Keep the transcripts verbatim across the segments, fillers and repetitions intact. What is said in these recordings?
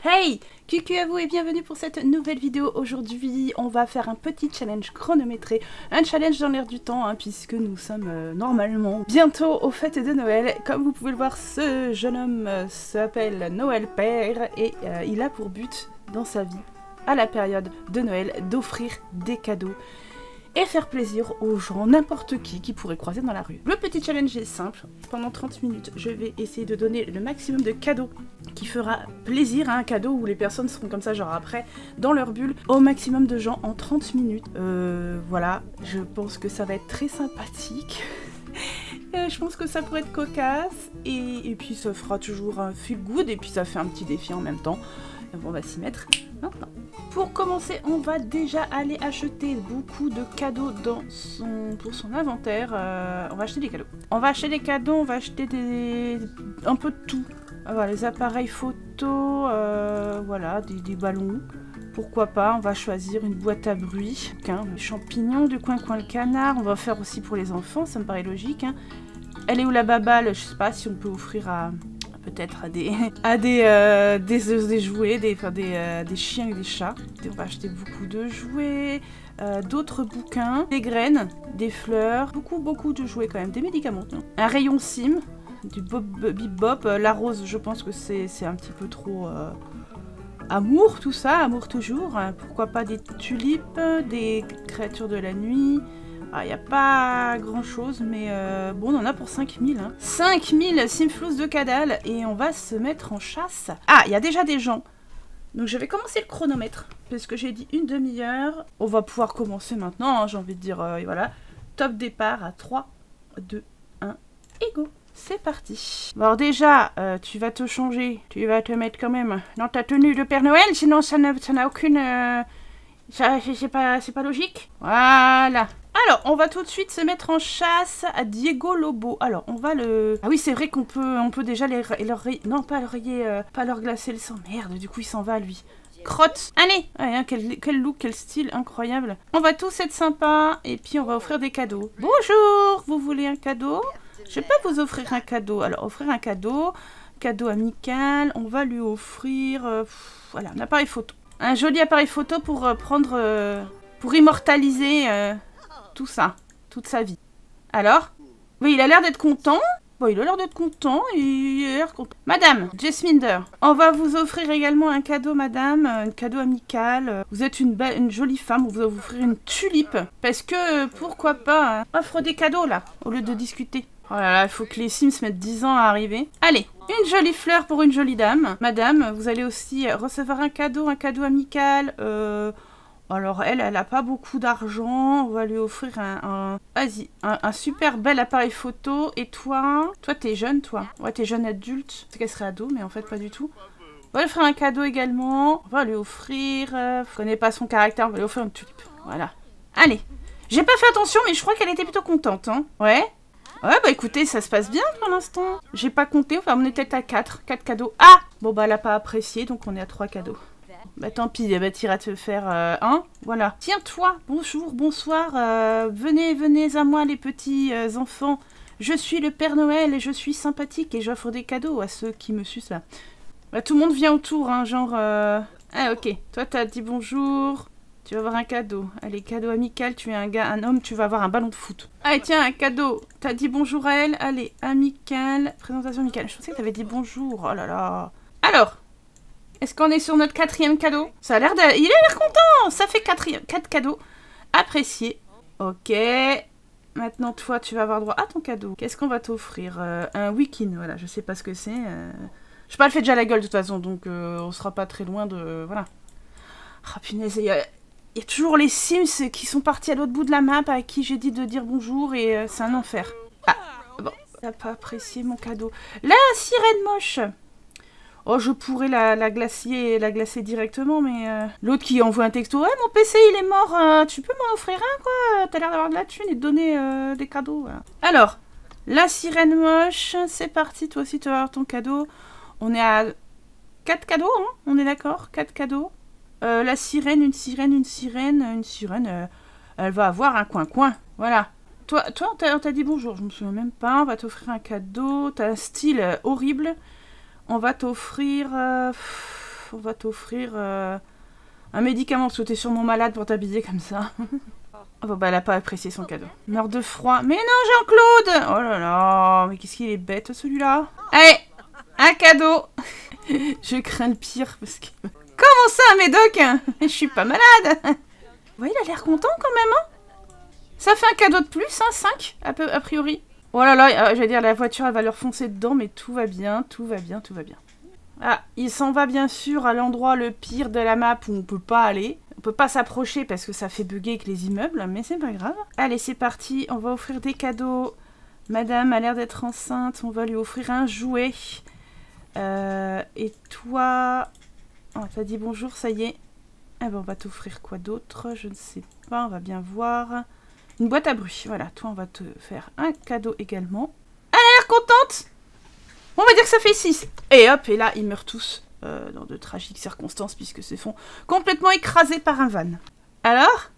Hey, coucou à vous et bienvenue pour cette nouvelle vidéo. Aujourd'hui, on va faire un petit challenge chronométré, un challenge dans l'air du temps, hein, puisque nous sommes euh, normalement bientôt aux fêtes de Noël. Comme vous pouvez le voir, ce jeune homme euh, s'appelle Noël Père et euh, il a pour but dans sa vie, à la période de Noël, d'offrir des cadeaux et faire plaisir aux gens, n'importe qui, qui pourrait croiser dans la rue. Le petit challenge est simple. Pendant trente minutes, je vais essayer de donner le maximum de cadeaux qui fera plaisir à un cadeau où les personnes seront comme ça, genre après, dans leur bulle, au maximum de gens en trente minutes. Euh, voilà, je pense que ça va être très sympathique. Euh, je pense que ça pourrait être cocasse. Et, et puis ça fera toujours un feel good et puis ça fait un petit défi en même temps. Et bon, on va s'y mettre maintenant. Pour commencer, on va déjà aller acheter beaucoup de cadeaux dans son, pour son inventaire. Euh, on va acheter des cadeaux. On va acheter des cadeaux, on va acheter des, un peu de tout. Voilà, les appareils photo, euh, voilà, des, des ballons. Pourquoi pas, on va choisir une boîte à bruit. Hein, les champignons, du coin coin le canard. On va faire aussi pour les enfants, ça me paraît logique. Hein. Elle est où la baballe? Je sais pas si on peut offrir à... peut-être à des à des, euh, des, des jouets, des, enfin des, euh, des chiens et des chats. Et on va acheter beaucoup de jouets, euh, d'autres bouquins, des graines, des fleurs, beaucoup beaucoup de jouets quand même, des médicaments. Non. Un rayon sim, du bob, bip bop, euh, la rose je pense que c'est un petit peu trop... Euh, amour tout ça, amour toujours. Hein. Pourquoi pas des tulipes, des créatures de la nuit... Il n'y a pas grand chose, mais euh, bon, on en a pour cinq mille. Hein. cinq mille simflous de cadal et on va se mettre en chasse. Ah, il y a déjà des gens. Donc je vais commencer le chronomètre, parce que j'ai dit une demi-heure. On va pouvoir commencer maintenant, hein, j'ai envie de dire, euh, voilà. Top départ à trois, deux, un, et go. C'est parti. Bon, alors déjà, euh, tu vas te changer. Tu vas te mettre quand même dans ta tenue de Père Noël, sinon ça n'a ça n'a aucune... Euh, ça, c'est pas, c'est pas logique. Voilà. Alors, on va tout de suite se mettre en chasse à Diego Lobo. Alors, on va le... Ah oui, c'est vrai qu'on peut, on peut déjà les, leur... Non, pas leur rayer, euh, pas leur glacer le sang. Merde, du coup, il s'en va, lui. Crotte. Allez. Ouais, hein, quel, quel look, quel style incroyable. On va tous être sympas et puis on va offrir des cadeaux. Bonjour, vous voulez un cadeau? Je vais pas vous offrir un cadeau. Alors, offrir un cadeau, cadeau amical. On va lui offrir... Euh, pff, voilà, un appareil photo. Un joli appareil photo pour euh, prendre... Euh, pour immortaliser... Euh, tout ça, toute sa vie. Alors? Oui, il a l'air d'être content. Bon, il a l'air d'être content, il a l'air content. Madame, Jessminder, on va vous offrir également un cadeau, madame, un cadeau amical. Vous êtes une, belle, une jolie femme, on va vous offrir une tulipe. Parce que, pourquoi pas, hein, offre des cadeaux, là, au lieu de discuter. Oh là là, il faut que les Sims mettent dix ans à arriver. Allez, une jolie fleur pour une jolie dame. Madame, vous allez aussi recevoir un cadeau, un cadeau amical, euh... Alors elle, elle a pas beaucoup d'argent, on va lui offrir un, un... vas-y, un, un super bel appareil photo. Et toi, toi t'es jeune toi, ouais t'es jeune adulte, c'est qu'elle serait ado mais en fait pas du tout. On va lui offrir un cadeau également, on va lui offrir, euh... je connais pas son caractère, on va lui offrir une tulipe, voilà. Allez, j'ai pas fait attention mais je crois qu'elle était plutôt contente, hein. Ouais. Ouais bah écoutez, ça se passe bien pour l'instant. J'ai pas compté, enfin on était à quatre, quatre cadeaux. Ah bon bah elle a pas apprécié donc on est à trois cadeaux. Bah tant pis, bah, t'iras te faire euh, un, voilà. Tiens toi, bonjour, bonsoir, euh, venez, venez à moi les petits euh, enfants. Je suis le Père Noël et je suis sympathique et j'offre des cadeaux à ceux qui me sucent là. Bah tout le monde vient autour, hein, genre... Euh... Ah ok, toi t'as dit bonjour, tu vas avoir un cadeau. Allez, cadeau amical, tu es un gars, un homme, tu vas avoir un ballon de foot. Allez tiens, un cadeau, t'as dit bonjour à elle, allez, amical, présentation amicale. Je pensais que t'avais dit bonjour, oh là là. Alors est-ce qu'on est sur notre quatrième cadeau? Ça a l'air de... Il a l'air content. Ça fait quatrième... quatre cadeaux. Apprécié. Ok. Maintenant, toi, tu vas avoir droit à ton cadeau. Qu'est-ce qu'on va t'offrir? euh, Un week-end. Voilà, je sais pas ce que c'est. Euh... Je sais pas, elle fait déjà la gueule de toute façon. Donc, euh, on sera pas très loin de... Voilà. Ah, punaise, il y a... il y a toujours les Sims qui sont partis à l'autre bout de la map à qui j'ai dit de dire bonjour et euh, c'est un enfer. Ah, bon. T'as pas apprécié mon cadeau. La sirène moche. Oh, je pourrais la, la, glacier, la glacer directement, mais... Euh... L'autre qui envoie un texto. Ouais, mon P C, il est mort. Euh, tu peux m'en offrir un, quoi? T'as l'air d'avoir de la thune et de donner euh, des cadeaux. Voilà. Alors, la sirène moche. C'est parti, toi aussi, tu vas avoir ton cadeau. On est à quatre cadeaux, hein? On est d'accord? quatre cadeaux. Euh, la sirène, une sirène, une sirène, une sirène. Euh, elle va avoir un coin-coin. Voilà. Toi, toi on t'a dit bonjour. Je me souviens même pas. On va t'offrir un cadeau. T'as un style euh, horrible. On va t'offrir... Euh... on va t'offrir euh, un médicament, parce que t'es sûrement malade pour t'habiller comme ça. Oh bah elle a pas apprécié son cadeau. Meurt de froid. Mais non, Jean-Claude! Oh là là, mais qu'est-ce qu'il est bête celui-là. Allez, un cadeau. Je crains le pire parce que... Comment ça, Médoc? Je suis pas malade. Ouais, il a l'air content quand même, hein. Ça fait un cadeau de plus, hein, cinq, a, peu, a priori. Oh là là, euh, j'allais dire, la voiture, elle va leur foncer dedans, mais tout va bien, tout va bien, tout va bien. Ah, il s'en va bien sûr à l'endroit le pire de la map où on peut pas aller. On peut pas s'approcher parce que ça fait bugger avec les immeubles, mais c'est pas grave. Allez, c'est parti, on va offrir des cadeaux. Madame a l'air d'être enceinte, on va lui offrir un jouet. Euh, et toi... Oh, t'as dit bonjour, ça y est. Eh ben, on va t'offrir quoi d'autre? Je ne sais pas, on va bien voir. Une boîte à bruit, voilà. Toi, on va te faire un cadeau également. Elle a l'air contente. On va dire que ça fait six. Et hop, et là, ils meurent tous euh, dans de tragiques circonstances puisque se font complètement écrasés par un van. Alors?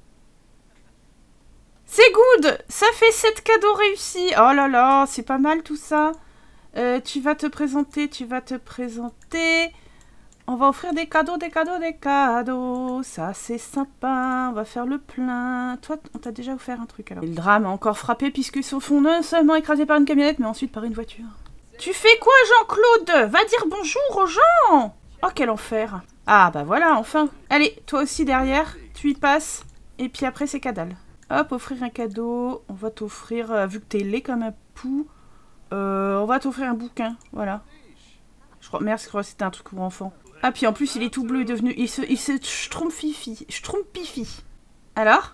C'est good. Ça fait sept cadeaux réussis. Oh là là, c'est pas mal tout ça. Euh, tu vas te présenter, tu vas te présenter. On va offrir des cadeaux, des cadeaux, des cadeaux. Ça, c'est sympa. On va faire le plein. Toi, on t'a déjà offert un truc alors. Et le drame a encore frappé puisqu'ils se font non seulement écrasés par une camionnette, mais ensuite par une voiture. Tu fais quoi, Jean-Claude? Va dire bonjour aux gens. Oh, quel enfer. Ah, bah voilà, enfin. Allez, toi aussi derrière. Tu y passes. Et puis après, c'est cadal. Hop, offrir un cadeau. On va t'offrir, euh, vu que t'es laid comme un pou, euh, on va t'offrir un bouquin. Voilà. Je crois, merde, je crois que c'était un truc pour enfants. Ah, puis en plus, il est tout bleu, il est devenu... Il se... Il se... Schtroumpfifi. Schtroumpfifi. Alors?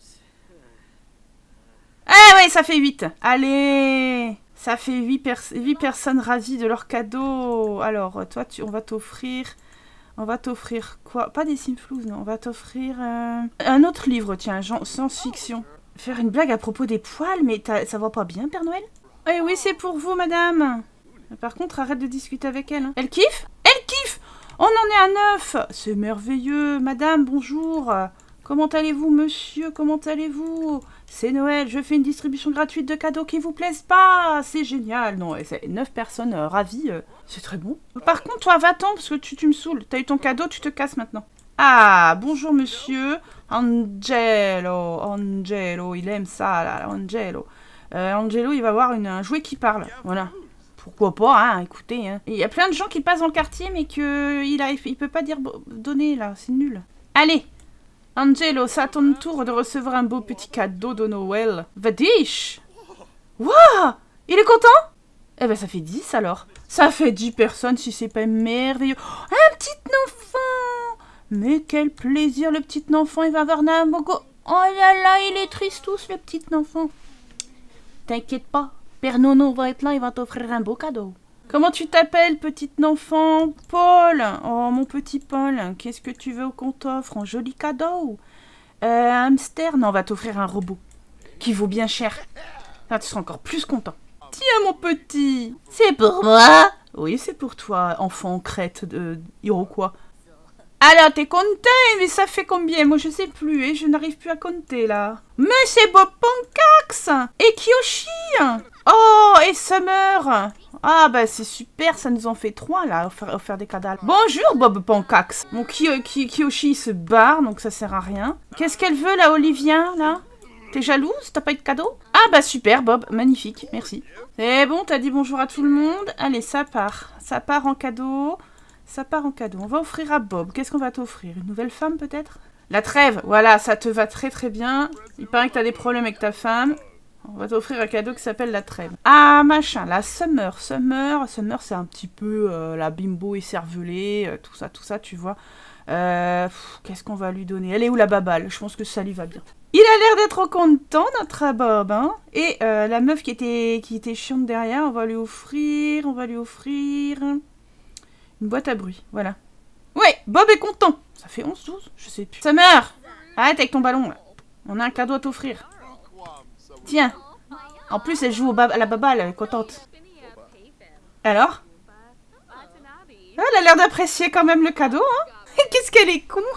Ah ouais, ça fait huit. Allez. Ça fait huit, pers huit personnes ravies de leur cadeau. Alors, toi, tu... on va t'offrir... On va t'offrir quoi? Pas des Simflouz, non. On va t'offrir euh... un autre livre, tiens, genre science-fiction. Faire une blague à propos des poils, mais ça va pas bien, Père Noël? Eh oui, c'est pour vous, madame. Par contre, arrête de discuter avec elle. Hein. Elle kiffe? Elle kiffe! On en est à neuf. C'est merveilleux. Madame, bonjour. Comment allez-vous, monsieur? Comment allez-vous? C'est Noël, je fais une distribution gratuite de cadeaux qui vous plaisent pas. C'est génial. Non, c'est neuf personnes euh, ravies. Euh, c'est très bon. Par contre, toi, va-t'en, parce que tu, tu me saoules. T'as eu ton cadeau, tu te casses maintenant. Ah, bonjour, monsieur. Angelo. Angelo, il aime ça, là, Angelo. Euh, Angelo, il va avoir une, un jouet qui parle. Voilà. Pourquoi pas, hein, écoutez. Hein. Il y a plein de gens qui passent dans le quartier, mais qu'il a, il peut pas dire donner, là. C'est nul. Allez. Angelo, c'est à ton tour de recevoir un beau petit cadeau de Noël. Vadish! Waouh! Il est content? Eh ben, ça fait dix, alors. Ça fait dix personnes, si c'est pas merveilleux. Un petit enfant! Mais quel plaisir, le petit enfant, il va avoir Namogo. Oh là là, il est triste tous, le petit enfant. T'inquiète pas. Père Nono va être là, il va t'offrir un beau cadeau. Comment tu t'appelles, petit enfant? Paul. Oh, mon petit Paul, qu'est-ce que tu veux qu'on t'offre? Un joli cadeau. Euh, un hamster? Non, on va t'offrir un robot. Qui vaut bien cher. Ah, tu seras encore plus content. Tiens, mon petit. C'est pour moi? Oui, c'est pour toi, enfant crête de Iroquois. Alors, t'es content? Mais ça fait combien? Moi, je sais plus, et je n'arrive plus à compter, là. Mais c'est Bob Ponkax! Et Kiyoshi! Oh, et Summer! Ah, bah, c'est super, ça nous en fait trois, là, offrir, offrir des cadavres. Bonjour, Bob Ponkax! Mon Ki Ki Kiyoshi se barre, donc ça sert à rien. Qu'est-ce qu'elle veut, là, Olivia, là? T'es jalouse? T'as pas eu de cadeau? Ah, bah, super, Bob, magnifique, merci. C'est bon, t'as dit bonjour à tout le monde? Allez, ça part. Ça part en cadeau. Ça part en cadeau. On va offrir à Bob. Qu'est-ce qu'on va t'offrir? Une nouvelle femme, peut-être? La trêve, voilà, ça te va très très bien. Il paraît que t'as des problèmes avec ta femme. On va t'offrir un cadeau qui s'appelle la trêve. Ah, machin, la Summer. Summer, Summer, c'est un petit peu euh, la bimbo écervelée, euh, tout ça, tout ça, tu vois. Euh, Qu'est-ce qu'on va lui donner? Elle est où, la babale? Je pense que ça lui va bien. Il a l'air d'être content, notre Bob, hein. Et euh, la meuf qui était, qui était chiante derrière, on va lui offrir, on va lui offrir... une boîte à bruit, voilà. Ouais, Bob est content. Ça fait onze, douze, je sais plus. Summer, arrête avec ton ballon, là. On a un cadeau à t'offrir. Tiens. En plus, elle joue au à la baba, elle est contente. Alors? Elle a l'air d'apprécier quand même le cadeau, hein. Qu'est-ce qu'elle est con.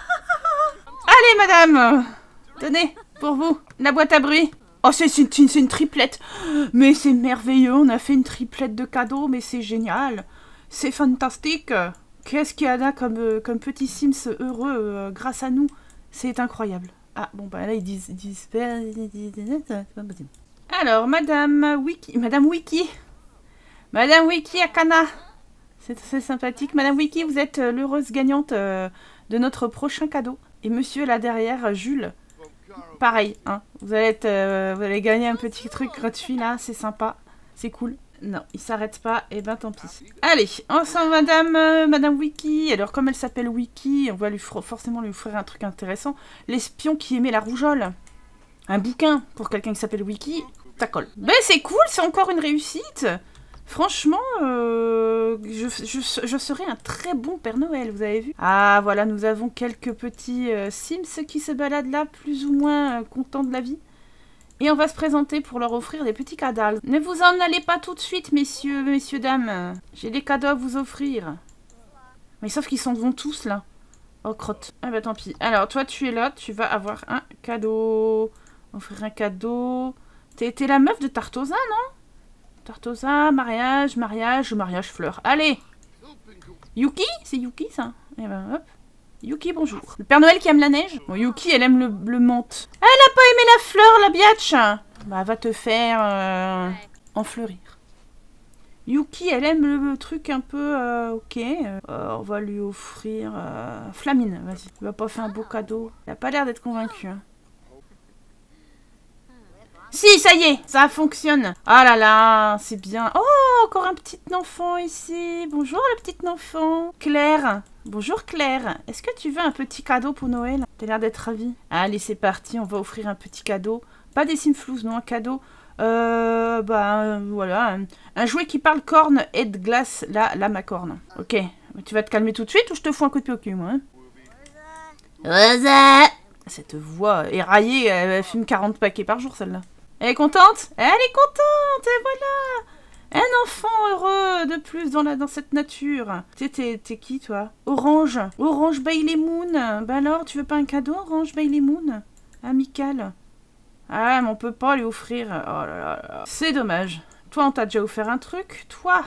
Allez, madame. Tenez, pour vous, la boîte à bruit. Oh, c'est une, une, une triplette. Mais c'est merveilleux, on a fait une triplette de cadeaux, mais c'est génial. C'est fantastique. Qu'est-ce qu'il y a là comme, euh, comme petit Sims heureux euh, grâce à nous? C'est incroyable. Ah, bon, bah là, ils disent... Ils disent... C'est pas possible. Alors, Madame Wiki... Madame Wiki Madame Wiki Akana. C'est sympathique. Madame Wiki, vous êtes euh, l'heureuse gagnante euh, de notre prochain cadeau. Et monsieur, là derrière, euh, Jules, pareil, hein. Vous allez, être, euh, vous allez gagner un petit truc gratuit, là. C'est sympa. C'est cool. Non, il s'arrête pas, et ben tant pis. Allez, ensemble, Madame euh, Madame Wiki. Alors, comme elle s'appelle Wiki, on va lui forcément lui offrir un truc intéressant. L'espion qui aimait la rougeole. Un bouquin pour quelqu'un qui s'appelle Wiki, ça colle. Ben, c'est cool, c'est encore une réussite. Franchement, euh, je, je, je serai un très bon Père Noël, vous avez vu? Ah, voilà, nous avons quelques petits euh, Sims qui se baladent là, plus ou moins euh, contents de la vie. Et on va se présenter pour leur offrir des petits cadeaux. Ne vous en allez pas tout de suite, messieurs, messieurs, dames. J'ai des cadeaux à vous offrir. Mais sauf qu'ils s'en vont tous, là. Oh, crotte. Ah bah tant pis. Alors, toi, tu es là, tu vas avoir un cadeau. Offrir un cadeau. T'es la meuf de Tartosa, non? Tartosa, mariage, mariage, mariage, fleur. Allez! Yuki? C'est Yuki, ça? Eh ben, hop. Yuki, bonjour. Le Père Noël qui aime la neige? Bon, Yuki, elle aime le, le menthe. Elle a pas aimé la fleur, la biatch! Bah, va te faire euh, enfleurir. Yuki, elle aime le, le truc un peu... Euh, ok. Euh, on va lui offrir... Euh, Flamine, vas-y. Il va pas faire un beau cadeau. Il a pas l'air d'être convaincu. Hein. Si, ça y est, ça fonctionne. Ah là là, c'est bien. Oh, encore un petit enfant ici. Bonjour, le petit enfant. Claire. Bonjour, Claire. Est-ce que tu veux un petit cadeau pour Noël? T'as l'air d'être ravie. Allez, c'est parti, on va offrir un petit cadeau. Pas des simflouz, non, un cadeau. Euh, bah, euh, voilà. Un, un jouet qui parle corne et de glace, là, là, ma corne. Ok. Tu vas te calmer tout de suite ou je te fous un coup de pied au cul, moi, hein? Cette voix éraillée, elle fume quarante paquets par jour, celle-là. Elle est contente? Elle est contente, et voilà! Un enfant heureux de plus dans, la, dans cette nature. Tu sais, t'es qui, toi? Orange. Orange Bailey Moon. Bah alors, tu veux pas un cadeau, Orange Bailey Moon? Amical. Ah, mais on peut pas lui offrir. Oh là là là. C'est dommage. Toi, on t'a déjà offert un truc. Toi,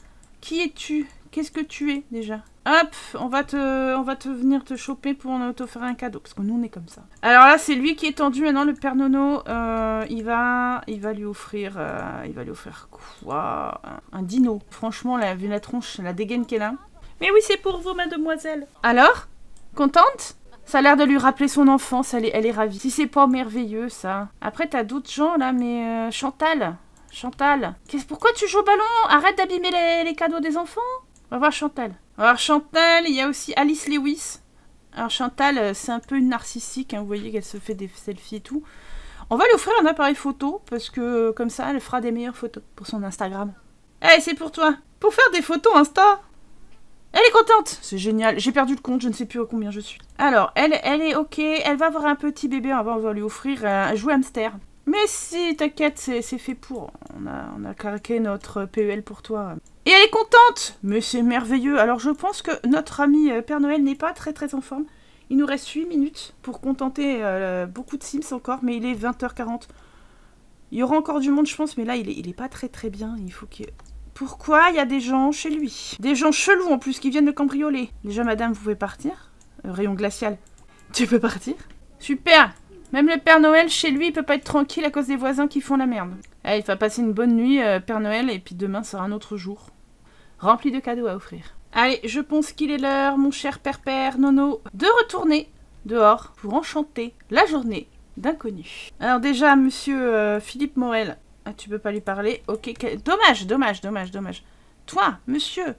qui es-tu? Qu'est-ce que tu es, déjà? Hop, on va te, on va te venir te choper pour t'offrir un cadeau. Parce que nous, on est comme ça. Alors là, c'est lui qui est tendu maintenant, le Père Nono. Euh, il, va, il va lui offrir... Euh, il va lui offrir quoi? Un, un dino. Franchement, là, vu la tronche, la dégaine qu'elle a. Mais oui, c'est pour vous, mademoiselle. Alors? Contente? Ça a l'air de lui rappeler son enfance. Elle est, elle est ravie. Si c'est pas merveilleux, ça. Après, t'as d'autres gens, là, mais... Euh, Chantal. Chantal. Pourquoi tu joues au ballon? Arrête d'abîmer les, les cadeaux des enfants. On va voir Chantal. On va voir Chantal, il y a aussi Alice Lewis. Alors Chantal, c'est un peu une narcissique, hein, vous voyez qu'elle se fait des selfies et tout. On va lui offrir un appareil photo, parce que comme ça, elle fera des meilleures photos pour son Instagram. Allez, c'est pour toi. Pour faire des photos Insta. Elle est contente. C'est génial. J'ai perdu le compte, je ne sais plus à combien je suis. Alors, elle, elle est ok. Elle va avoir un petit bébé, on va, on va lui offrir un jouet hamster. Mais si, t'inquiète, c'est fait pour. On a, on a craqué notre P E L pour toi. Et elle est contente! Mais c'est merveilleux. Alors je pense que notre ami euh, Père Noël n'est pas très très en forme. Il nous reste huit minutes pour contenter euh, beaucoup de Sims encore, mais il est vingt heures quarante. Il y aura encore du monde, je pense, mais là, il est, il est pas très très bien. Il faut qu'il... Pourquoi il y a des gens chez lui? Des gens chelous en plus qui viennent le cambrioler. Déjà, madame, vous pouvez partir? euh, Rayon glacial. Tu peux partir? Super! Même le Père Noël, chez lui, il peut pas être tranquille à cause des voisins qui font la merde. Allez, il va passer une bonne nuit, euh, Père Noël, et puis demain sera un autre jour. Rempli de cadeaux à offrir. Allez, je pense qu'il est l'heure, mon cher père-père Nono, de retourner dehors pour enchanter la journée d'inconnu. Alors déjà, monsieur euh, Philippe Morel, ah, tu peux pas lui parler. Ok, dommage, dommage, dommage, dommage. Toi, monsieur,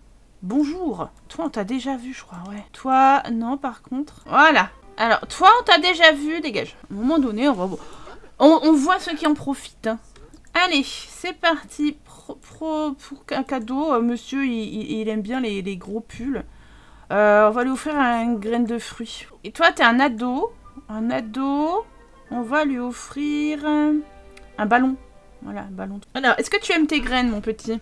bonjour. Toi, on t'a déjà vu, je crois, ouais. Toi, non, par contre. Voilà. Alors, toi, on t'a déjà vu, dégage. À un moment donné, on va... On, on voit ceux qui en profitent, hein. Allez, c'est parti. Pro, pro, pour un cadeau, euh, monsieur, il, il, il aime bien les, les gros pulls. Euh, on va lui offrir un graine de fruits. Et toi, t'es un ado. Un ado. On va lui offrir un, un ballon. Voilà, un ballon. Alors, est-ce que tu aimes tes graines, mon petit?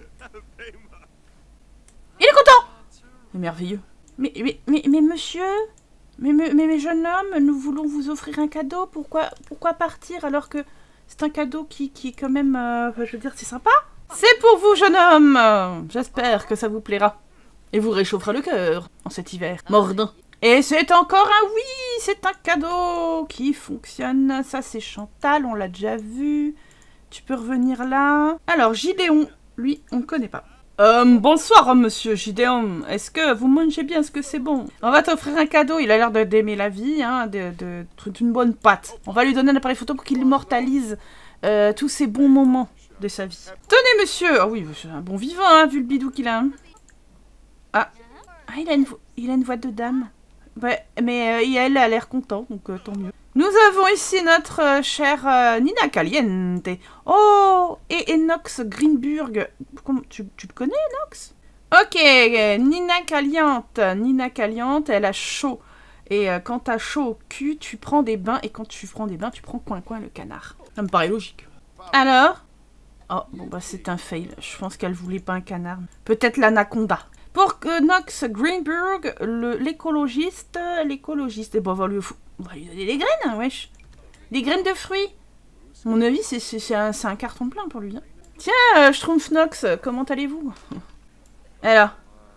Il est content! C'est merveilleux. Mais, mais, mais, mais monsieur... Mais, mais, mais jeune homme, nous voulons vous offrir un cadeau. Pourquoi, pourquoi partir alors que c'est un cadeau qui, qui est quand même... Euh, je veux dire, c'est sympa. C'est pour vous, jeune homme. J'espère que ça vous plaira. et vous réchauffera le cœur en cet hiver mordant. Et c'est encore un oui, c'est un cadeau qui fonctionne. Ça, c'est Chantal, on l'a déjà vu. Tu peux revenir là. Alors, Gideon, lui, on ne connaît pas. Euh, bonsoir, monsieur Gideon. Est-ce que vous mangez bien? Est-ce que c'est bon? On va t'offrir un cadeau. Il a l'air d'aimer la vie, hein, de, de, d'une bonne patte. On va lui donner un appareil photo pour qu'il immortalise euh, tous ces bons moments de sa vie. Tenez, monsieur. Ah oui, c'est un bon vivant, hein, vu le bidou qu'il a. Hein. Ah. ah, il a une, il a une voix de dame. Ouais, mais euh, elle a l'air content, donc euh, tant mieux. Nous avons ici notre euh, chère euh, Nina Caliente. Oh, et Enox Greenburg. Comment, tu, tu le connais, Enox? Ok, Nina Caliente. Nina Caliente, elle a chaud. Et euh, quand t'as chaud au cul, tu prends des bains. Et quand tu prends des bains, tu prends coin-coin le canard. Ça me paraît logique. Alors? Oh, bon bah c'est un fail. Je pense qu'elle voulait pas un canard. Peut-être l'anaconda. Pour Enox Greenburg, l'écologiste, l'écologiste, et bon, on va lui, on va lui donner des graines, wesh. Des graines de fruits. À mon avis, c'est un, un carton plein pour lui. Hein. Tiens, euh, Schtroumpfnox, comment allez-vous? Alors.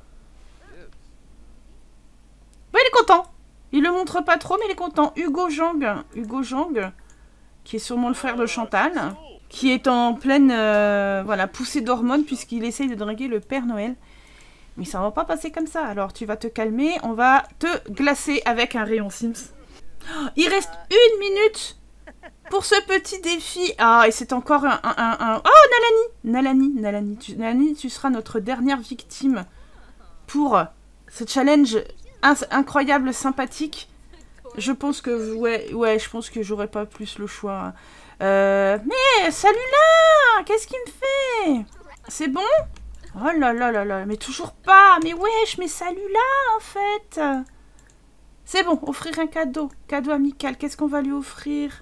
Ouais, il est content. Il le montre pas trop, mais il est content. Hugo Jang, Hugo Jang, qui est sûrement le frère de Chantal, qui est en pleine, euh, voilà, poussée d'hormones, puisqu'il essaye de draguer le Père Noël. Mais ça va pas passer comme ça. Alors tu vas te calmer. On va te glacer avec un rayon Sims. Oh, il reste une minute pour ce petit défi. Ah, et c'est encore un, un, un, un... Oh, Nalani Nalani, Nalani tu, Nalani, tu seras notre dernière victime pour ce challenge incroyable, sympathique. Je pense que... Ouais, ouais, je pense que j'aurais pas plus le choix. Euh... Mais, salut là! Qu'est-ce qu'il me fait? C'est bon? Oh là là là là, mais toujours pas. Mais wesh, mais salut là, en fait. C'est bon, offrir un cadeau. Cadeau amical. Qu'est-ce qu'on va lui offrir?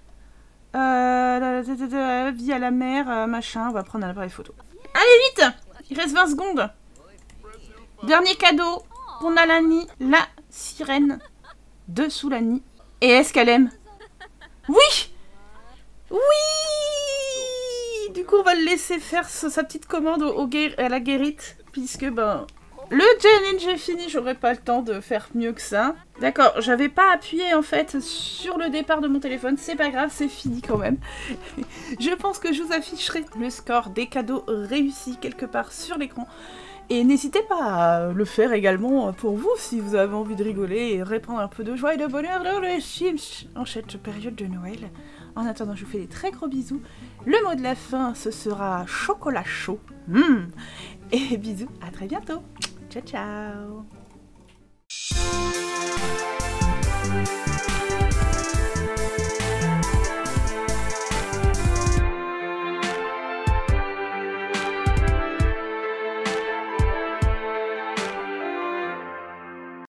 euh, Vie à la mer, euh, machin. On va prendre un appareil photo. Allez, vite. Il reste vingt secondes. Dernier cadeau pour Nalani, la sirène de Soulani. Et est-ce qu'elle aime? Oui. Oui. Du coup, on va le laisser faire sa petite commande au, au à la guérite, puisque, ben, le challenge est fini, j'aurais pas le temps de faire mieux que ça. D'accord, j'avais pas appuyé, en fait, sur le départ de mon téléphone, c'est pas grave, c'est fini quand même. Je pense que je vous afficherai le score des cadeaux réussis quelque part sur l'écran. Et n'hésitez pas à le faire également pour vous, si vous avez envie de rigoler et répandre un peu de joie et de bonheur dans les Sims en cette période de Noël. En attendant, je vous fais des très gros bisous. Le mot de la fin, ce sera chocolat chaud. Mmh. Et bisous, à très bientôt. Ciao, ciao.